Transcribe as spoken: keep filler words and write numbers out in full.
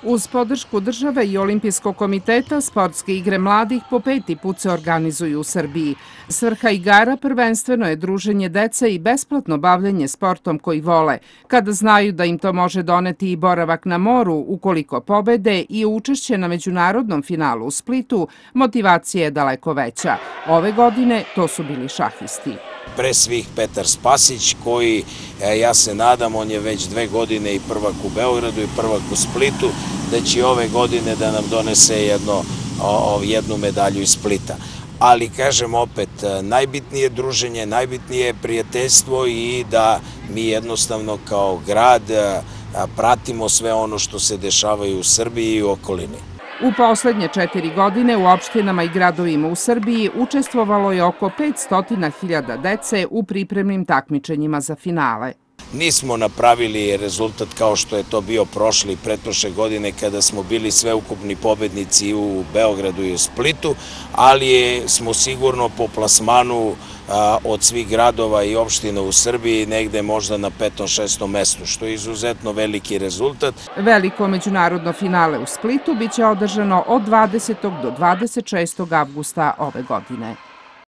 Uz podršku države i Olimpijskog komiteta, sportske igre mladih po peti put se organizuju u Srbiji. Svrha igara prvenstveno je druženje dece i besplatno bavljenje sportom koji vole, kada znaju da im to može doneti i boravak na moru ukoliko pobede i učešće na međunarodnom finalu u Splitu, motivacija je daleko veća. Ove godine to su bili šahisti. Pre svih Petar Spasić koji, ja se nadam, on je već dve godine i prvak u Beogradu i prvak u Splitu, da će ove godine da nam donese jedno, jednu medalju iz Splita. Ali, kažem opet, najbitnije je druženje, najbitnije je prijateljstvo i da mi jednostavno kao grad pratimo sve ono što se dešavaju u Srbiji i u okolini. U poslednje četiri godine u opštinama i gradovima u Srbiji učestvovalo je oko petsto hiljada dece u pripremnim takmičenjima za finale. Nismo napravili rezultat kao što je to bio prošle i pretprošle godine kada smo bili sveukupni pobednici u Beogradu i u Splitu, ali smo sigurno po plasmanu od svih gradova i opština u Srbiji negde možda na petom, šestom mestu, što je izuzetno veliki rezultat. Veliko međunarodno finale u Splitu biće održano od dvadesetog do dvadeset šestog avgusta ove godine.